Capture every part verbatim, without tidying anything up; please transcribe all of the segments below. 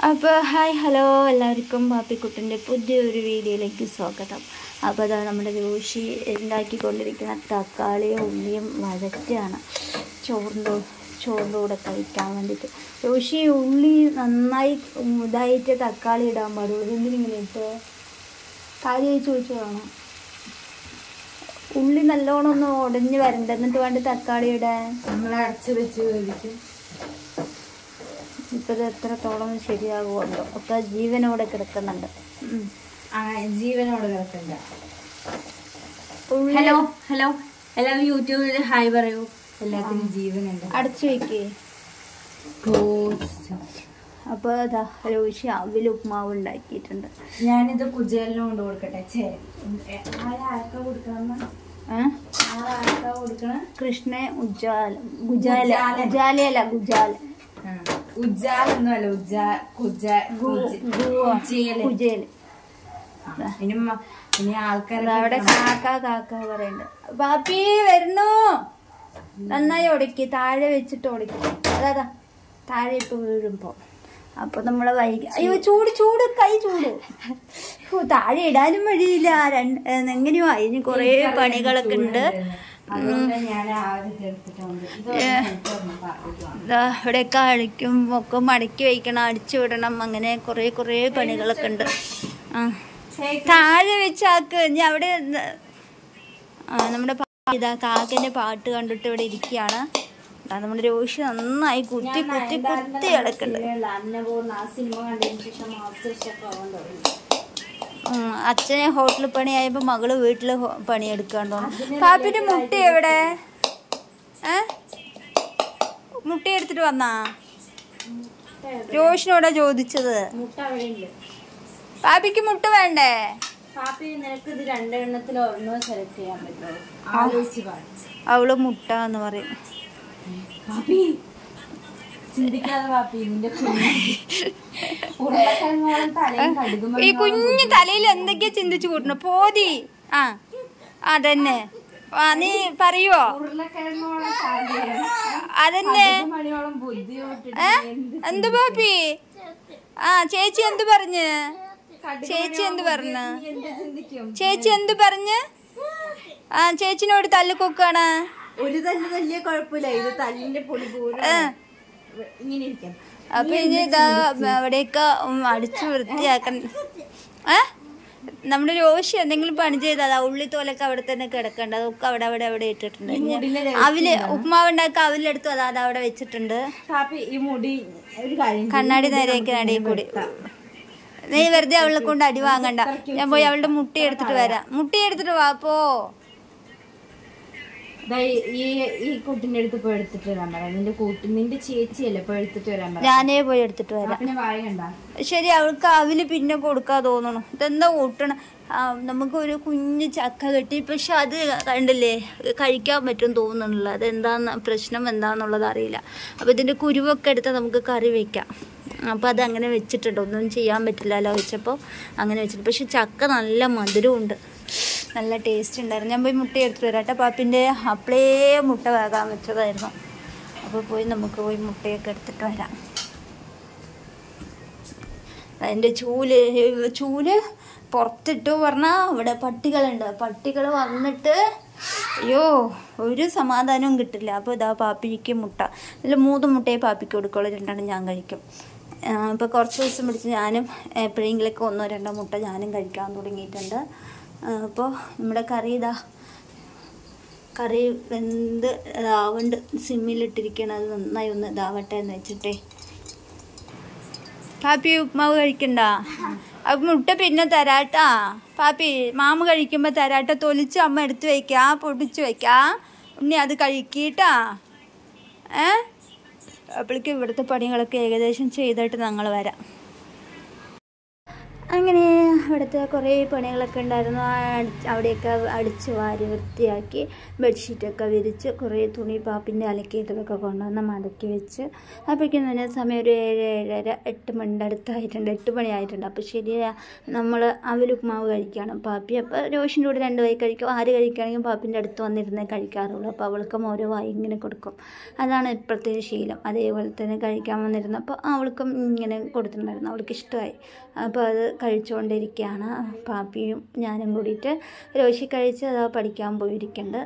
അപ്പോൾ hi hello എല്ലാവർക്കും പാപ്പിക്കുട്ടൻ്റെ പുതിയൊരു വീഡിയോയിലേക്ക് സ്വാഗതം. അപ്പോൾ അതാ നമ്മുടെ രോഷി ഉണ്ടാക്കിക്കൊണ്ടിരിക്കുന്ന തക്കാളിയും ഉള്ളിയും വഴറ്റാണ് ചോറിൻ്റെ ചോറിൻ്റെ കൂടെ കഴിക്കാൻ വേണ്ടിയിട്ട്. രോഷി ഉള്ളി നന്നായി ഇതായിട്ട് തക്കാളി ഇടാൻ പാടുള്ളൂ. എന്തിനിങ്ങനെ ഇട്ട് കാര്യം ചോദിച്ചതാണ്. ഉള്ളി നല്ലോണം ഒന്ന് ഉടഞ്ഞ് വരണ്ട, എന്നിട്ട് വേണ്ട തക്കാളി ഇടാൻ. നമ്മൾ അടച്ച് വെച്ച് കഴിക്കും. ഇപ്പം ഇത് എത്രത്തോളം ശരിയാകുമല്ലോ, ഒക്കെ ജീവനോടെ കിടക്കുന്നുണ്ട്. ജീവനോടെ കിടക്കണ്ട. ഹലോ ഹലോ എല്ലാവരും യൂട്യൂബിൽ ഹായ് പറയൂ. എല്ലാത്തിനും ജീവനുണ്ട്. അടച്ചു വെക്കേ. അപ്പോൾ അതാ രോഷി അവിൽ ഉപ്മാവ് ഉണ്ടാക്കിയിട്ടുണ്ട്. ഞാനിത് കുജേലിന് കൊണ്ട് കൊടുക്കട്ടെ. ആരൊക്കെ കൊടുക്കണം? ആരൊക്കെ കൊടുക്കണം? കൃഷ്ണ ഉജാല ഗുജാല ഉജാലയല്ല ഗുജാല ഉജാല ഒന്നുമല്ല ഉജാ കുജേല്. ഇനി ആൾക്കാർ അവിടെ കാക്ക കാക്ക പറയുന്നുണ്ട്. പാപ്പി വരുന്നു. നന്നായി ഉടക്കി താഴെ വെച്ചിട്ട് ഉടക്കി. അതാ താഴെ ഇപ്പൊ വീഴുമ്പോ അപ്പൊ നമ്മളെ വൈകി അയ്യോ ചൂട് ചൂട് കൈ ചൂട്. താഴെ ഇടാനും വഴിയില്ല. രണ്ട് എങ്ങനെയോ അതിന് കൊറേ പണികളൊക്കെ ഉണ്ട്. ഇവിടെയൊക്കെ അടിക്കും ഒക്കെ മടക്കി വയ്ക്കണം, അടിച്ചു വിടണം, അങ്ങനെ കുറെ കുറെ പണികളൊക്കെ ഉണ്ട്. ആ താഴെ വെച്ചാക്ക് ഇനി അവിടെ നമ്മുടെ ഇതാ കാക്കന്റെ പാട്ട് കണ്ടിട്ട് ഇവിടെ ഇരിക്കുകയാണ്. നമ്മുടെ രോഷി നന്നായി കുത്തി കുത്തി കുത്തി കിടക്കുന്നുണ്ട്. അച്ഛനെ ഹോട്ടലിൽ പണിയായപ്പോ മകള് വീട്ടില് പണിയെടുക്കാണ്ടോ. പാപ്പിന്റെ മുട്ട എവിടെ? ഏ മുട്ട എടുത്തിട്ട് വന്നാ? രോഷിനോടാ ചോദിച്ചത്. പാപ്പിക്ക് മുട്ട വേണ്ടേ? പാപ്പി നിനക്ക് ഇത് രണ്ടെണ്ണത്തിൽ ഒരെണ്ണം സെലക്ട് ചെയ്യാൻ പറ്റുമോ? അവള് മുട്ട എന്ന് പറയും. ഈ കുഞ്ഞു തലയിൽ എന്തൊക്കെയാ ചിന്തിച്ചു കൂട്ടണം പോതി. ആ അതന്നെ. ആ നീ പറയുവോ? അതന്നെ. എന്ത് പാപ്പി? ആ ചേച്ചി എന്ത് പറഞ്ഞ്? ചേച്ചി എന്ത് പറഞ്ഞ്? ചേച്ചി എന്ത് പറഞ്ഞ്? ആ ചേച്ചിനോട് തല്ലിക്കൊക്കാണ്. ഒരു തല്ല് തല്ലിയ കുഴപ്പമില്ല, ഇത് തല്ലിന്റെ പൊടി പോലെ ഇങ്ങനെ ഇരിക്കാം. അപ്പൊ ഇനി ഇതാ അവിടെയൊക്കെ അടിച്ചു വൃത്തിയാക്കാൻ. ഏ നമ്മുടെ രോഷി എന്തെങ്കിലും പണി ചെയ്താൽ ഉള്ളിത്തോലൊക്കെ അവിടെ തന്നെ കിടക്കണ്ട. അതൊക്കെ അവിടെ അവിടെ അവിടെ ഇട്ടിട്ടുണ്ട്. അവല് ഉപ്മാവ് ഉണ്ടാക്കി അവലെടുത്തു അതാ അത് അവിടെ വെച്ചിട്ടുണ്ട്. കണ്ണാടി നേരെയൊക്കെ നടിയിൽ കൂടി. നീ വെറുതെ അവളെ കൊണ്ട് അടി വാങ്ങണ്ട. ഞാൻ പോയി അവളുടെ മുട്ടി എടുത്തിട്ട് വരാം. മുട്ടി എടുത്തിട്ട് വാ പോ. ഈ കുട്ടിന്റെ അടുത്ത് പോയി എടുത്തിട്ട് വരാൻ പറയാം. നിന്റെ കൂട്ടി നിന്റെ ചേച്ചിയല്ലേ പോയി എടുത്തിട്ട് വരാൻ പറയാം. ഞാനേ പോയി എടുത്തിട്ട് വരാം. ശരി, അവൾക്ക് അവല് പിന്നെ കൊടുക്കാ തോന്നണു. ഇതെന്താ കൂട്ടണം? നമുക്ക് ഒരു കുഞ്ഞ് ചക്ക കെട്ടി, പക്ഷെ അത് കണ്ടില്ലേ കഴിക്കാൻ പറ്റും തോന്നണില്ല. അതെന്താന്ന് പ്രശ്നം എന്താന്നുള്ളത് അറിയില്ല. അപ്പൊ ഇതിന്റെ കുരുവൊക്കെ എടുത്ത് നമുക്ക് കറി വെക്കാം. അപ്പോൾ അതങ്ങനെ വെച്ചിട്ടുണ്ട്. ഒന്നും ചെയ്യാൻ പറ്റില്ലല്ലോ വെച്ചപ്പോൾ അങ്ങനെ വെച്ചിട്ട്. പക്ഷെ ചക്ക നല്ല മധുരമുണ്ട്, നല്ല ടേസ്റ്റ് ഉണ്ടായിരുന്നു. ഞാൻ പോയി മുട്ട എടുത്തിട്ട് വരാം കേട്ടോ. പാപ്പിൻ്റെ അപ്പളേ മുട്ട വേകാൻ വെച്ചതായിരുന്നു. അപ്പോൾ പോയി നമുക്ക് പോയി മുട്ടയൊക്കെ എടുത്തിട്ട് വരാം. അതിൻ്റെ ചൂല് ചൂല് പുറത്തിട്ടു പറഞ്ഞാൽ അവിടെ പട്ടികളുണ്ട്. പട്ടികൾ വന്നിട്ട് അയ്യോ ഒരു സമാധാനവും കിട്ടില്ല. അപ്പോൾ ഇതാ പാപ്പിക്ക് മുട്ട. ഇതിൽ മൂന്ന് മുട്ടയെ പാപ്പിക്ക് കൊടുക്കുള്ളൂ, രണ്ടെണ്ണം ഞാൻ കഴിക്കും. ഇപ്പോൾ കുറച്ച് ദിവസം പിടിച്ച് ഞാനും എപ്പോഴെങ്കിലൊക്കെ ഒന്നോ രണ്ടോ മുട്ട ഞാനും കഴിക്കാൻ തുടങ്ങിയിട്ടുണ്ട്. അപ്പോൾ നമ്മുടെ കറി ഇതാ കറി വെന്ത് ഇതാവുണ്ട്, സിമ്മിലിട്ടിരിക്കണം. അത് നന്നായി ഒന്ന് ഇതാവട്ടെ എന്ന് വെച്ചിട്ടേ. പാപ്പി ഉപ്മാവ് കഴിക്കണ്ട? അപ്പം മുട്ട പിന്നെ തരാട്ടാ. പാപ്പി മാമ കഴിക്കുമ്പോൾ തരാട്ട. തൊലിച്ച് അമ്മ എടുത്ത് വയ്ക്കാം, പൊടിച്ച് വയ്ക്കാം. ഉണ്ണി അത് കഴിക്കട്ടാ. ഏ അപ്പോഴേക്കും ഇവിടുത്തെ പണികളൊക്കെ ഏകദേശം ചെയ്തിട്ട് ഞങ്ങൾ വരാം. അങ്ങനെ അവിടുത്തെ കുറേ പണികളൊക്കെ ഉണ്ടായിരുന്നു. അവിടെയൊക്കെ അടിച്ച് വാരി വൃത്തിയാക്കി ബെഡ്ഷീറ്റൊക്കെ വിരിച്ച് കുറേ തുണി പാപ്പിൻ്റെ അലക്കിയിട്ടതൊക്കെ കൊണ്ടുവന്ന് മടക്കി വെച്ച് അപ്പോഴേക്കും തന്നെ സമയം ഒരു ഏഴ് ഏഴര എട്ട് മണിൻ്റെ അടുത്തായിട്ടുണ്ട്, എട്ട് മണിയായിട്ടുണ്ട്. അപ്പോൾ ശരിയാ നമ്മൾ അവലുപ്മാവ് കഴിക്കുകയാണ് പാപ്പി. അപ്പോൾ രോഷിൻ്റെ കൂടെ രണ്ട് വായി കഴിക്കും. ആര് കഴിക്കുകയാണെങ്കിൽ പാപ്പിൻ്റെ അടുത്ത് വന്നിരുന്നേ കഴിക്കാറുള്ളൂ. അപ്പോൾ അവൾക്കും ഓരോ വായി ഇങ്ങനെ കൊടുക്കും. അതാണ് ഇപ്പോഴത്തെ ശീലം. അതേപോലെ തന്നെ കഴിക്കാൻ വന്നിരുന്നപ്പോൾ അവൾക്കും ഇങ്ങനെ കൊടുത്തിട്ടുണ്ടായിരുന്നു. അവൾക്ക് ഇഷ്ടമായി. അപ്പോൾ അത് കഴിച്ചുകൊണ്ടിരിക്കുകയാണ് പാപ്പിയും ഞാനും കൂടിയിട്ട്. രോഷി കഴിച്ച് അതാ പഠിക്കാൻ പോയിരിക്കുന്നുണ്ട്.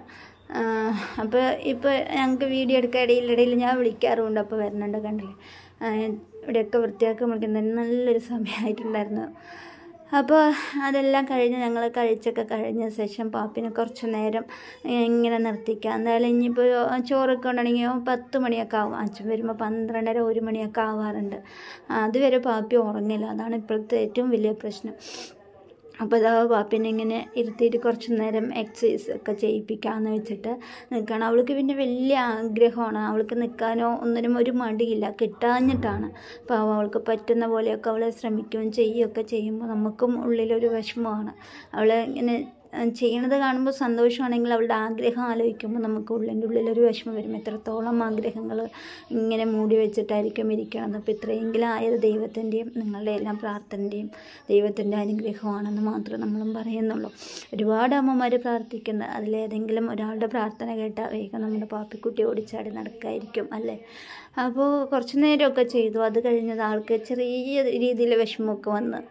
അപ്പോൾ ഇപ്പോൾ ഞങ്ങൾക്ക് വീഡിയോ എടുക്കാൻ ഇടയിലിടയിൽ ഞാൻ വിളിക്കാറുമുണ്ട്. അപ്പോൾ വരുന്നുണ്ട് കണ്ടില്ലേ. ഇവിടെയൊക്കെ വൃത്തിയാക്കാൻ വിളിക്കുന്നത് നല്ലൊരു സമയമായിട്ടുണ്ടായിരുന്നു. അപ്പോൾ അതെല്ലാം കഴിഞ്ഞ് ഞങ്ങൾ കഴിച്ചൊക്കെ കഴിഞ്ഞ ശേഷം പാപ്പിനെ കുറച്ച് നേരം ഇങ്ങനെ നിർത്തിക്കാം. എന്തായാലും ഇനിയിപ്പോൾ ചോറൊക്കെ ഉണ്ടെങ്കിൽ പത്ത് മണിയൊക്കെ ആവും. അച്ഛൻ വരുമ്പോൾ പന്ത്രണ്ടര ഒരു മണിയൊക്കെ ആവാറുണ്ട്. അതുവരെ പാപ്പി ഉറങ്ങില്ല. അതാണ് ഇപ്പോഴത്തെ ഏറ്റവും വലിയ പ്രശ്നം. അപ്പോൾ അതാ പാപ്പിനെ ഇങ്ങനെ ഇരുത്തിയിട്ട് കുറച്ച് നേരം എക്സസൈസ് ഒക്കെ ചെയ്യിപ്പിക്കാമെന്ന് വെച്ചിട്ട് നിൽക്കണം. അവൾക്ക് പിന്നെ വലിയ ആഗ്രഹമാണ്. അവൾക്ക് നിൽക്കാനോ ഒന്നിനും ഒരു മടിയില്ല, കിട്ടാഞ്ഞിട്ടാണ്. അപ്പോൾ അവൾക്ക് പറ്റുന്ന പോലെയൊക്കെ അവൾ ശ്രമിക്കുകയും ചെയ്യുകയൊക്കെ ചെയ്യുമ്പോൾ നമുക്കും ഉള്ളിലൊരു വിഷമമാണ്. അവൾ ഇങ്ങനെ ചെയ്യണത് കാണുമ്പോൾ സന്തോഷമാണെങ്കിൽ അവളുടെ ആഗ്രഹം ആലോചിക്കുമ്പോൾ നമുക്ക് ഉള്ളിൻ്റെ ഉള്ളിലൊരു വിഷമം വരും. എത്രത്തോളം ആഗ്രഹങ്ങൾ ഇങ്ങനെ മൂടി വെച്ചിട്ടായിരിക്കും ഇരിക്കണത്. അപ്പോൾ ഇത്രയെങ്കിലും ആയത് ദൈവത്തിൻ്റെയും നിങ്ങളുടെ എല്ലാം പ്രാർത്ഥനൻ്റെയും ദൈവത്തിൻ്റെ അനുഗ്രഹമാണെന്ന് മാത്രമേ നമ്മളും പറയുന്നുള്ളൂ. ഒരുപാട് അമ്മമാർ പ്രാർത്ഥിക്കുന്ന അതിലേതെങ്കിലും ഒരാളുടെ പ്രാർത്ഥന കേട്ടാൽ വേഗം നമ്മുടെ പാപ്പിക്കുട്ടി ഓടിച്ചാടി നടക്കായിരിക്കും അല്ലേ. അപ്പോൾ കുറച്ച് നേരമൊക്കെ ചെയ്തു. അത് കഴിഞ്ഞത് ആൾക്ക് ചെറിയ രീതിയിൽ വിഷമമൊക്കെ വന്ന്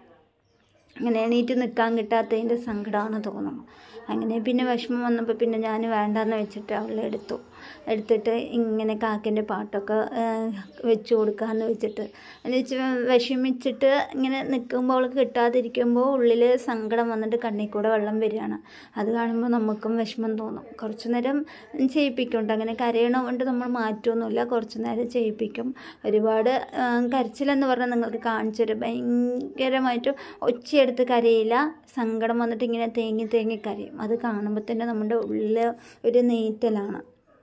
അങ്ങനെ എണീറ്റ് നിൽക്കാൻ കിട്ടാത്തതിൻ്റെ സങ്കടമാണ് തോന്നുന്നു. അങ്ങനെ പിന്നെ വിഷമം വന്നപ്പോൾ പിന്നെ ഞാൻ വേണ്ടാന്ന് വെച്ചിട്ട് അവളെ എടുത്തു എടുത്തിട്ട് ഇങ്ങനെ കാക്കൻ്റെ പാട്ടൊക്കെ വെച്ച് കൊടുക്കാമെന്ന് വെച്ചിട്ട് എന്ന് വെച്ച് വിഷമിച്ചിട്ട് ഇങ്ങനെ നിൽക്കുമ്പോൾ അവൾക്ക് കിട്ടാതിരിക്കുമ്പോൾ ഉള്ളിൽ സങ്കടം വന്നിട്ട് കണ്ണിൽ കൂടെ വെള്ളം വരികയാണ്. അത് കാണുമ്പോൾ നമുക്കും വിഷമം തോന്നും. കുറച്ച് നേരം ചെയ്യിപ്പിക്കുന്നുണ്ട്. അങ്ങനെ കരയണമുണ്ട് നമ്മൾ മാറ്റമൊന്നുമില്ല, കുറച്ച് നേരം ചെയ്യിപ്പിക്കും. ഒരുപാട് കരച്ചിലെന്ന് പറഞ്ഞാൽ നിങ്ങൾക്ക് കാണിച്ചു തരും. ഭയങ്കരമായിട്ട് ഒച്ചയെടുത്ത് കരയില്ല, സങ്കടം വന്നിട്ട് ഇങ്ങനെ തേങ്ങി തേങ്ങി കരയും. അത് കാണുമ്പോൾ തന്നെ നമ്മുടെ ഉള്ളിൽ ഒരു നെയ്റ്റലാണ്.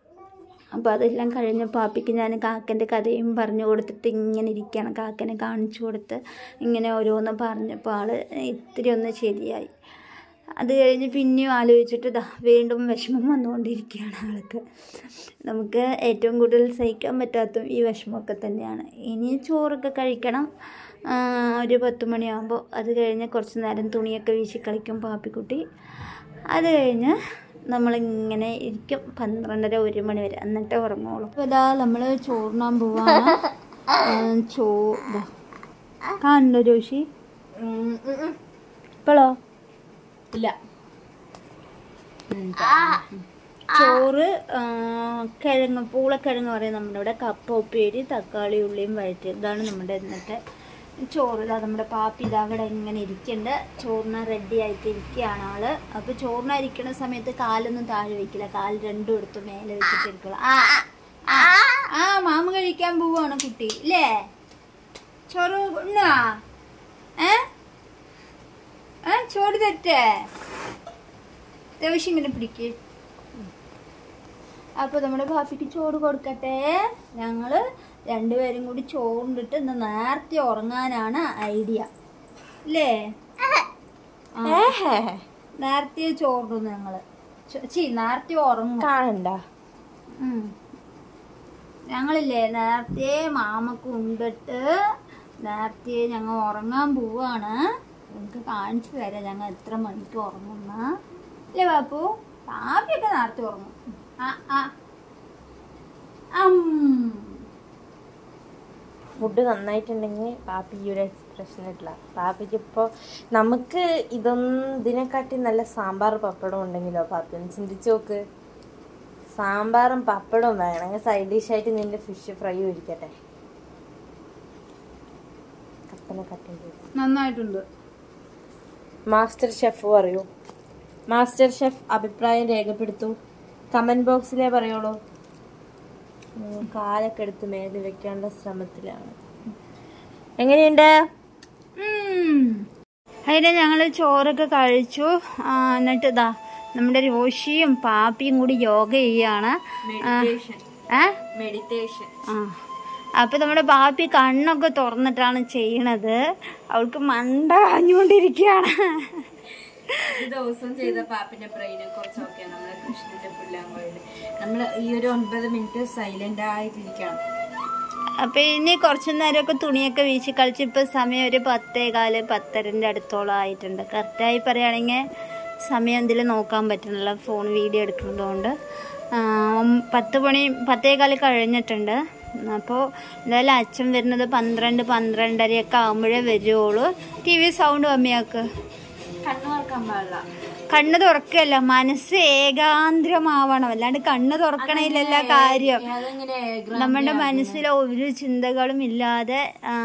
അപ്പോൾ അതെല്ലാം കഴിഞ്ഞ പാപ്പിക്ക് ഞാൻ കാക്കൻ്റെ കഥയും പറഞ്ഞു കൊടുത്തിട്ട് ഇങ്ങനെ ഇരിക്കുകയാണ്. കാക്കനെ കാണിച്ചു കൊടുത്ത് ഇങ്ങനെ ഓരോന്ന് പറഞ്ഞപ്പോൾ ആൾ ഇത്തിരി ഒന്ന് ശരിയായി. അത് കഴിഞ്ഞ് പിന്നെയും ആലോചിച്ചിട്ട് ദാ വീണ്ടും വിഷമം വന്നുകൊണ്ടിരിക്കുകയാണ് ആൾക്ക്. നമുക്ക് ഏറ്റവും കൂടുതൽ സഹിക്കാൻ പറ്റാത്ത ഈ വിഷമമൊക്കെ തന്നെയാണ്. ഇനി ചോറൊക്കെ കഴിക്കണം ഒരു പത്ത് മണിയാകുമ്പോൾ. അത് കഴിഞ്ഞ് കുറച്ച് നേരം തുണിയൊക്കെ വീശി കളിക്കും പാപ്പിക്കുട്ടി. അത് കഴിഞ്ഞ് നമ്മളിങ്ങനെ ഇരിക്കും പന്ത്രണ്ടര ഒരു മണി വരെ, എന്നിട്ട് ഉറങ്ങുള്ളൂ. അപ്പോൾ ഇതാ നമ്മൾ ചോറിനാൻ പോവാണ്. ചോ ഇതാ കാണുന്നുണ്ടോ ജോഷി? ഇപ്പോഴോ ഇല്ല. ചോറ് കിഴങ്ങ് പൂളക്കിഴങ്ങ് പറയും നമ്മുടെ ഇവിടെ, കപ്പ ഉപ്പേരി തക്കാളി ഉള്ളിയും വഴറ്റി. ഇതാണ് നമ്മുടെ ഇന്നത്തെ ചോറ്. ഇതാ നമ്മുടെ പാപ്പി ഇതാ അവിടെ ഇങ്ങനെ ഇരിക്കുന്നുണ്ട്. ചോറിന് റെഡി ആയിട്ട് ഇരിക്കുകയാണ് ആള്. അപ്പോൾ ചോറിന് ഇരിക്കുന്ന സമയത്ത് കാലൊന്നും താഴെ വയ്ക്കില്ല, കാല് രണ്ടും എടുത്ത് മേലെ വെച്ചിട്ട് ഇരിക്കുള്ളൂ. ആ ആ മാമ കഴിക്കാൻ പോവാണ് കുട്ടി ഇല്ലേ? ചോറ് ഉണ്ണാ ഏ ഏ ചോറ് തെറ്റേ ദേവശ്യം ഇങ്ങനെ പിടിക്ക്. അപ്പോൾ നമ്മുടെ പാപ്പിക്ക് ചോറ് കൊടുക്കട്ടെ. ഞങ്ങൾ രണ്ടുപേരും കൂടി ചോറിണ്ടിട്ട് ഇന്ന് നേരത്തെ ഉറങ്ങാനാണ് ഐഡിയ അല്ലേ? നേരത്തെ ചോറിടുന്നു ഞങ്ങള്. ചീ നേരത്തെ ഉറങ്ങും കാണണ്ട. ഞങ്ങളില്ലേ നേരത്തെ മാമക്ക് ഉണ്ടിട്ട് നേരത്തെ ഞങ്ങൾ ഉറങ്ങാൻ പോവാണ്. നിങ്ങൾക്ക് കാണിച്ചു തരാം ഞങ്ങൾ എത്ര മണിക്ക് ഉറങ്ങുന്ന അല്ലേ പാപ്പു? പാപ്പിയൊക്കെ നേരത്തെ ഉറങ്ങും. ആ ആ ഫുഡ് നന്നായിട്ടുണ്ടെങ്കിൽ പാപ്പി ഈ ഒരു എക്സ്പ്രഷൻ ഇട്ടില്ല. പാപ്പിക്ക് ഇപ്പോൾ നമുക്ക് ഇതൊന്നും ഇതിനെക്കാട്ടി നല്ല സാമ്പാർ പപ്പടം ഉണ്ടെങ്കിലോ പാപ്പി ഒന്ന് ചിന്തിച്ച് നോക്ക്. സാമ്പാറും പപ്പടവും വേണമെങ്കിൽ സൈഡ് ഡിഷായിട്ട് നിന്റെ ഫിഷ് ഫ്രൈ ഒഴിക്കട്ടെ. കപ്പനെ കട്ട് ചെയ്ത് നന്നായിട്ടുണ്ട്. മാസ്റ്റർ ഷെഫ് പറയൂ. മാസ്റ്റർ ഷെഫ് അഭിപ്രായം രേഖപ്പെടുത്തൂ. കമന്റ് ബോക്സിലേ പറയുള്ളൂ. കാലൊക്കെ എടുത്ത് മേലെ വെക്കാനുള്ള ശ്രമത്തിലാണ്. എങ്ങനെയുണ്ട്? അതിന് ഞങ്ങൾ ചോറൊക്കെ കഴിച്ചു. എന്നിട്ട് ഇതാ നമ്മുടെ രോഷിയും പാപ്പിയും കൂടി യോഗ ചെയ്യാണ്. മെഡിറ്റേഷൻ. ആ അപ്പൊ നമ്മുടെ പാപ്പി കണ്ണൊക്കെ തുറന്നിട്ടാണ് ചെയ്യണത്. അവൾക്ക് മണ്ടാഞ്ഞുകൊണ്ടിരിക്കുകയാണ്. ദിവസം ചെയ്ത പാപ്പിന്റെ ബ്രെയിനെ കുറച്ചൊക്കെ നമ്മളെ കൃഷ്ണന്റെ പുല്ലാങ്കോയില് നമ്മള് ഈ ഒരു ഒൻപത് മിനിറ്റ് സൈലന്റ് ആയിട്ടിരിക്കണം. അപ്പൊ ഇനി കുറച്ചു നേരമൊക്കെ തുണിയൊക്കെ വീശി കളിച്ച് ഇപ്പൊ സമയം ഒരു പത്തേകാല് പത്തരന്റെ അടുത്തോളം ആയിട്ടുണ്ട്. കറക്റ്റായി പറയുകയാണെങ്കിൽ സമയം എന്തെങ്കിലും നോക്കാൻ പറ്റുന്നില്ല, ഫോൺ വീഡിയോ എടുക്കുന്നതുകൊണ്ട്. പത്ത് മണി പത്തേകാല് കഴിഞ്ഞിട്ടുണ്ട്. അപ്പോൾ എന്തായാലും അച്ഛൻ വരുന്നത് പന്ത്രണ്ട് പന്ത്രണ്ടരയൊക്കെ ആകുമ്പോഴേ വരുവുള്ളൂ. ടി വി സൗണ്ട് കമ്മിയാക്ക്. കണ്ണു തുറക്കാൻ പാടില്ല. കണ്ണ് തുറക്കല്ല, മനസ്സ് ഏകാന്തരമാവണം. അല്ലാണ്ട് കണ്ണ് തുറക്കണില്ലല്ല കാര്യം. നമ്മുടെ മനസ്സിൽ ഒരു ചിന്തകളും ഇല്ലാതെ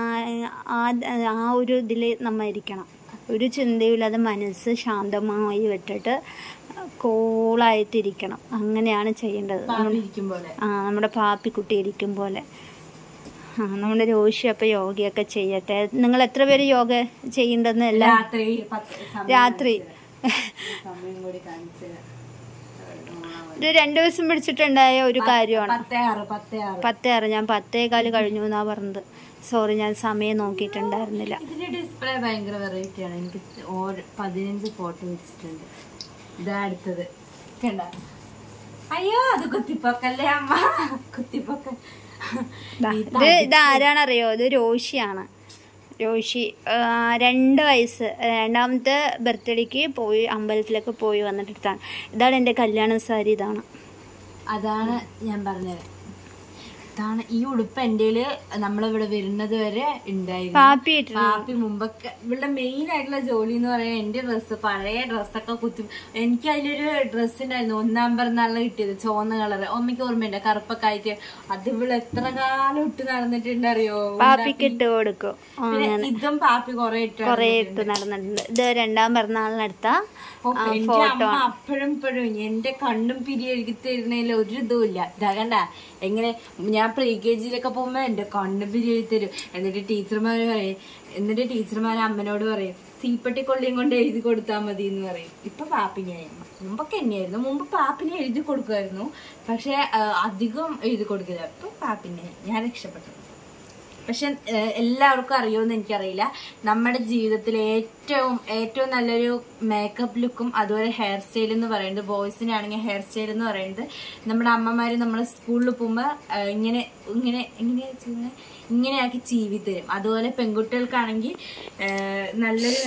ആ ഒരു ഇതിൽ നമ്മ ഇരിക്കണം. ഒരു ചിന്തയില്ലാതെ മനസ്സ് ശാന്തമായി വിട്ടിട്ട് കൂളായിട്ടിരിക്കണം. അങ്ങനെയാണ് ചെയ്യേണ്ടത്. ആ നമ്മുടെ പാപ്പിക്കുട്ടി ഇരിക്കും പോലെ. ആ നമ്മുടെ രോഷി അപ്പൊ യോഗയൊക്കെ ചെയ്യട്ടെ. നിങ്ങൾ എത്ര പേര് യോഗ ചെയ്യണ്ടെന്നല്ല രാത്രി ഒരു രണ്ടു ദിവസം പിടിച്ചിട്ടുണ്ടായ ഒരു കാര്യമാണ്. പത്തേ ആറ് ഞാൻ പത്തേകാല് കഴിഞ്ഞു എന്നാ പറഞ്ഞത്. സോറി, ഞാൻ സമയം നോക്കിയിട്ടുണ്ടായിരുന്നില്ല. ഇതിന്റെ ഡിസ്പ്ലേ ഭയങ്കര വെറൈറ്റി ആണ്. എനിക്ക് പതിനഞ്ച് ഫോട്ടോ വെച്ചിട്ടുണ്ട്. ഇതാ അടുത്തത് കണ്ട. അയ്യോ അത് കുത്തിപ്പൊക്കല്ലേ അമ്മ, കുത്തിപ്പൊക്ക. ഇത് ഇതാരാണറിയോ? ഇത് രോഷിയാണ്. രോഷി രണ്ട് വയസ്സ് രണ്ടാമത്തെ ബർത്ത്ഡേക്ക് പോയി അമ്പലത്തിലൊക്കെ പോയി വന്നിട്ടെടുത്താണ്. ഇതാണ് എൻ്റെ കല്യാണ സാരി. ഇതാണ് അതാണ് ഞാൻ പറഞ്ഞത്. ഇതാണ് ഈ ഉടുപ്പ് എൻ്റെ നമ്മളിവിടെ വരുന്നത് വരെ ഉണ്ടായിരുന്നു. പാപ്പി പാപ്പി മുമ്പൊക്കെ ഇവിടെ മെയിൻ ആയിട്ടുള്ള ജോലി എന്ന് പറയാൻ എന്റെ ഡ്രസ്സ് പഴയ ഡ്രസ്സൊക്കെ കുത്തി. എനിക്ക് അതിലൊരു ഡ്രസ്സ് ഉണ്ടായിരുന്നു ഒന്നാം പിറന്നാളിന് കിട്ടിയത്, ചുവന്ന കളറ്. അമ്മയ്ക്ക് ഓർമ്മയുണ്ട്, കറുപ്പൊക്കെ ആയിട്ട്. അത് ഇവിടെ എത്ര കാലം ഇട്ട് നടന്നിട്ടുണ്ടറിയോ? പാപ്പിക്ക് ഇട്ട് കൊടുക്കും. ഇതും പാപ്പി കൊറേ ഇട്ട് കൊറേ ഇട്ട് നടന്നിട്ടുണ്ട്. ഇത് രണ്ടാം പിറന്നാളിനെടുത്ത ഫോട്ടോ. അപ്പോഴും ഇപ്പോഴും എന്റെ കണ്ണും പിരി എഴുതി തരുന്നതിൽ ഒരു ഇതും ഇല്ല. ഇതാ കണ്ട എങ്ങനെ ഞാൻ പ്രീ കെ ജിയിലൊക്കെ പോകുമ്പോ എന്റെ കണ്ണും പിരി എഴുതി തരും. എന്നിട്ട് ടീച്ചർമാര് പറയും എന്നിട്ട് ടീച്ചർമാര് അമ്മനോട് പറയും തീപ്പെട്ടി കൊള്ളിയും കൊണ്ട് എഴുതി കൊടുത്താൽ മതി എന്ന് പറയും. ഇപ്പൊ പാപ്പിനെയായിരുന്നു. മുമ്പൊക്കെ എന്നെയായിരുന്നു. മുമ്പ് പാപ്പിനെ എഴുതി കൊടുക്കുമായിരുന്നു, പക്ഷെ അധികം എഴുതി കൊടുക്കില്ല. ഇപ്പൊ പാപ്പിനെ ഞാൻ രക്ഷപ്പെട്ടു. പക്ഷെ എല്ലാവർക്കും അറിയുമെന്ന് എനിക്കറിയില്ല, നമ്മുടെ ജീവിതത്തിൽ ഏറ്റവും ഏറ്റവും നല്ലൊരു മേക്കപ്പ് ലുക്കും അതുപോലെ ഹെയർ സ്റ്റൈൽ എന്ന് പറയുന്നത്, ബോയ്സിനാണെങ്കിൽ ഹെയർ സ്റ്റൈൽ എന്ന് പറയുന്നത് നമ്മുടെ അമ്മമാര് നമ്മളെ സ്കൂളിൽ പോകുമ്പോ ഇങ്ങനെ ഇങ്ങനെ എങ്ങനെയാ ചെയ്യുന്നത് ഇങ്ങനെയാക്കി ചീവി തരും. അതുപോലെ പെൺകുട്ടികൾക്കാണെങ്കിൽ നല്ലൊരു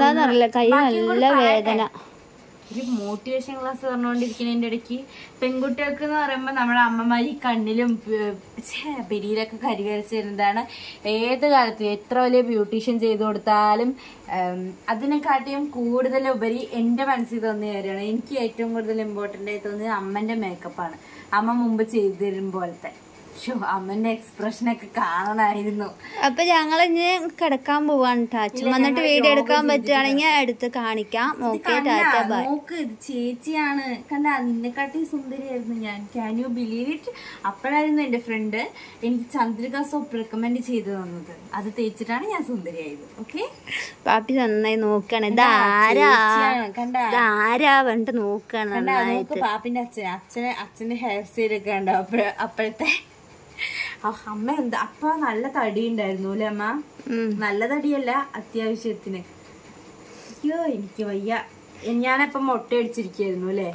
മേക്കപ്പ്. ഒരു മോട്ടിവേഷൻ ക്ലാസ് പറഞ്ഞുകൊണ്ടിരിക്കുന്നതിന്റെ ഇടയ്ക്ക് പെൺകുട്ടികൾക്ക് എന്ന് പറയുമ്പോൾ നമ്മുടെ അമ്മമാർ ഈ കണ്ണിലും പെരിയിലൊക്കെ കരിവരച്ച് തരുന്നതാണ്. ഏത് കാലത്തും എത്ര വലിയ ബ്യൂട്ടീഷ്യൻ ചെയ്ത് കൊടുത്താലും അതിനെക്കാട്ടിയും കൂടുതൽ ഉപരി എന്റെ മനസ്സിൽ തോന്നിയ കാര്യമാണ്, എനിക്ക് ഏറ്റവും കൂടുതൽ ഇമ്പോർട്ടൻ്റ് ആയി തോന്നിയത് അമ്മന്റെ മേക്കപ്പാണ്. അമ്മ മുമ്പ് ചെയ്തു തരും പോലത്തെ. അമ്മന്റെ എക്സ്പ്രഷൻ ഒക്കെ കാണണമായിരുന്നു. അപ്പൊ ഞങ്ങൾ ഇനി കിടക്കാൻ പോവാണ്. അച്ഛൻ വന്നിട്ട് വീഡിയോ എടുക്കാൻ പറ്റുകയാണെങ്കിൽ എടുത്ത് കാണിക്കാം. നോക്ക് ഇത് ചേച്ചിയാണ് കണ്ട, നിന്നെക്കാട്ടി സുന്ദരിയായിരുന്നു ഞാൻ. Can you believe it? അപ്പോഴായിരുന്നു എന്റെ ഫ്രണ്ട് എനിക്ക് ചന്ദ്രിക സോപ്പ് റെക്കമെൻഡ് ചെയ്ത് തന്നത്. അത് തേച്ചിട്ടാണ് ഞാൻ സുന്ദരിയായത്. ഓക്കെ, പാപ്പി നന്നായി നോക്കാണ്. ഇതാരാ കണ്ട ആരാ വേണ്ട നോക്കാണ്. പാപ്പിന്റെ അച്ഛൻ അച്ഛനെ അച്ഛന്റെ ഹെയർ സ്റ്റൈൽ ഒക്കെ ഉണ്ടോ അപ്പോഴത്തെ? അമ്മ എന്താ അപ്പ നല്ല തടി ഉണ്ടായിരുന്നു അല്ലെ അമ്മ? നല്ല തടിയല്ല, അത്യാവശ്യത്തിന്. അയ്യോ എനിക്ക് വയ്യ. ഞാനപ്പം മുട്ട അടിച്ചിരിക്കായിരുന്നു അല്ലേ?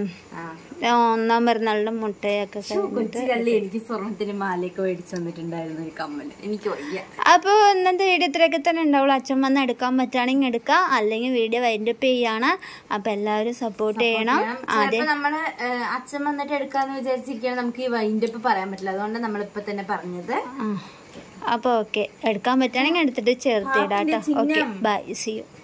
ഒന്നാം പിറന്നാളിന്റെ മുട്ടയൊക്കെ കൊച്ചിലല്ലേ എനിക്ക് സ്വർണത്തിന് മാലയൊക്കെ മേടിച്ചു തന്നിട്ടുണ്ടായിരുന്നു ഒരു കമ്മല്. എനിക്ക് വയ്യ. അപ്പൊ ഇന്നത്തെ വീഡിയോ ഇത്രയൊക്കെ തന്നെ ഉണ്ടാവുള്ളൂ. അച്ഛൻ വന്ന് എടുക്കാൻ പറ്റുകയാണെങ്കിൽ എടുക്കാം, അല്ലെങ്കിൽ വീഡിയോ വൈൻഡപ്പ് ചെയ്യാണ്. അപ്പൊ എല്ലാവരും സപ്പോർട്ട് ചെയ്യണം. അതെ, നമ്മള് അച്ഛൻ വന്നിട്ട് എടുക്കാന്ന് വിചാരിച്ചിരിക്കുകയാണ്. നമുക്ക് ഈ വൈൻഡപ്പ് പറയാൻ പറ്റില്ല, അതുകൊണ്ട് നമ്മളിപ്പൊ തന്നെ പറഞ്ഞത്. അപ്പൊ ഓക്കെ, എടുക്കാൻ പറ്റുകയാണെങ്കിൽ എടുത്തിട്ട് ചേർത്തിടാം കേട്ടോ. Okay, bye, see U.